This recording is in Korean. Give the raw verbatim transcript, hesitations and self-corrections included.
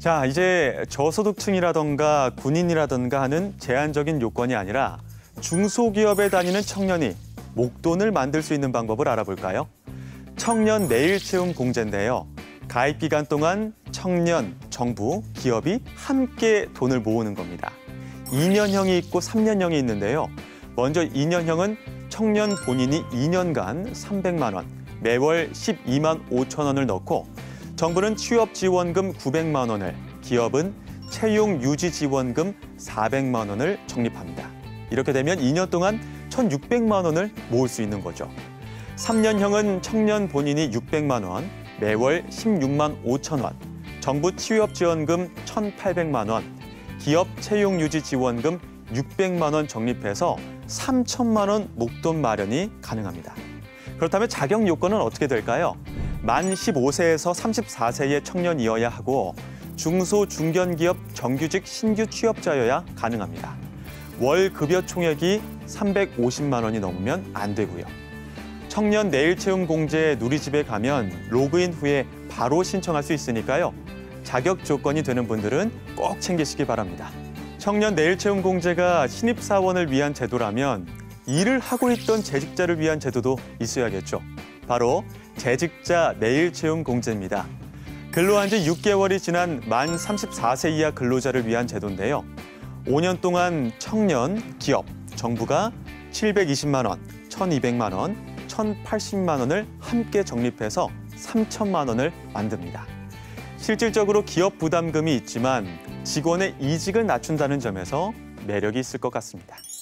자, 이제 저소득층이라던가 군인이라던가 하는 제한적인 요건이 아니라 중소기업에 다니는 청년이 목돈을 만들 수 있는 방법을 알아볼까요? 청년 내일 채움 공제인데요. 가입 기간 동안 청년, 정부, 기업이 함께 돈을 모으는 겁니다. 이 년형이 있고 삼 년형이 있는데요. 먼저 이 년형은 청년 본인이 이 년간 삼백만 원, 매월 십이만 오천 원을 넣고 정부는 취업지원금 구백만 원을, 기업은 채용유지지원금 사백만 원을 적립합니다. 이렇게 되면 이 년 동안 천육백만 원을 모을 수 있는 거죠. 삼 년형은 청년 본인이 육백만 원, 매월 십육만 오천 원, 정부 취업지원금 천팔백만 원, 기업 채용유지지원금 육백만 원 적립해서 삼천만 원 목돈 마련이 가능합니다. 그렇다면 자격 요건은 어떻게 될까요? 만 십오 세에서 삼십사 세의 청년이어야 하고 중소, 중견기업 정규직 신규 취업자여야 가능합니다. 월 급여 총액이 삼백오십만 원이 넘으면 안 되고요. 청년 내일 채움 공제 누리집에 가면 로그인 후에 바로 신청할 수 있으니까요. 자격 조건이 되는 분들은 꼭 챙기시기 바랍니다. 청년 내일 채움 공제가 신입사원을 위한 제도라면 일을 하고 있던 재직자를 위한 제도도 있어야겠죠. 바로 재직자 내일 채움 공제입니다. 근로한 지 육 개월이 지난 만 삼십사 세 이하 근로자를 위한 제도인데요. 오 년 동안 청년, 기업, 정부가 칠백이십만 원, 천이백만 원, 천팔십만 원을 함께 적립해서 삼천만 원을 만듭니다. 실질적으로 기업 부담금이 있지만 직원의 이직을 낮춘다는 점에서 매력이 있을 것 같습니다.